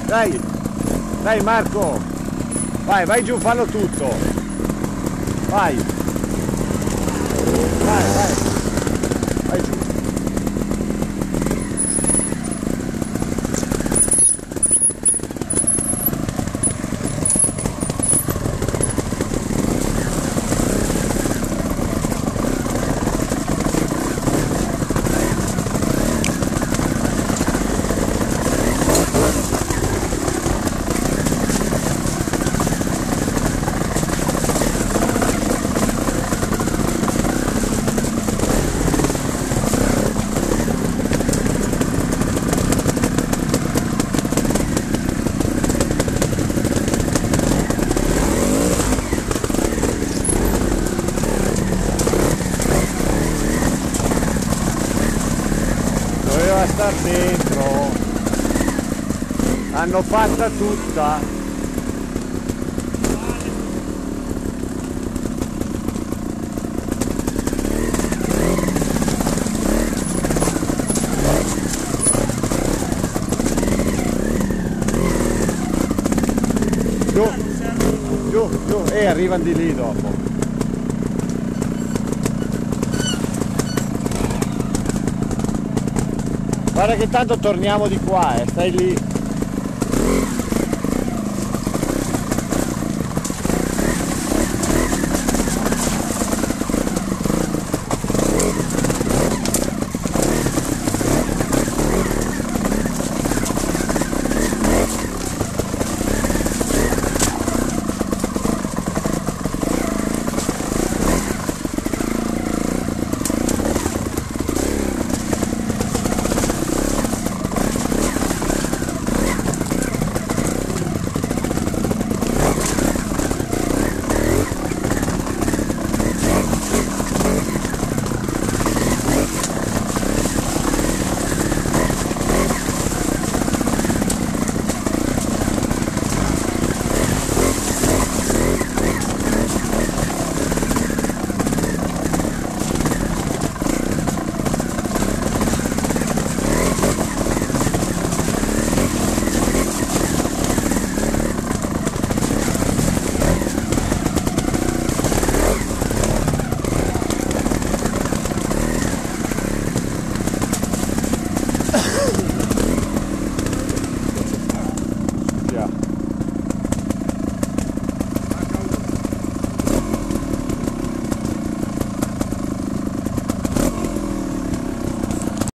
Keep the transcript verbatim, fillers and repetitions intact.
Dai, dai Marco, vai, vai giù, fallo tutto. Vai, vai, vai, vai giù. Star dentro, l'hanno fatta tutta. Giù, giù, giù, e arrivano di lì dopo. Guarda che tanto torniamo di qua, eh, stai lì.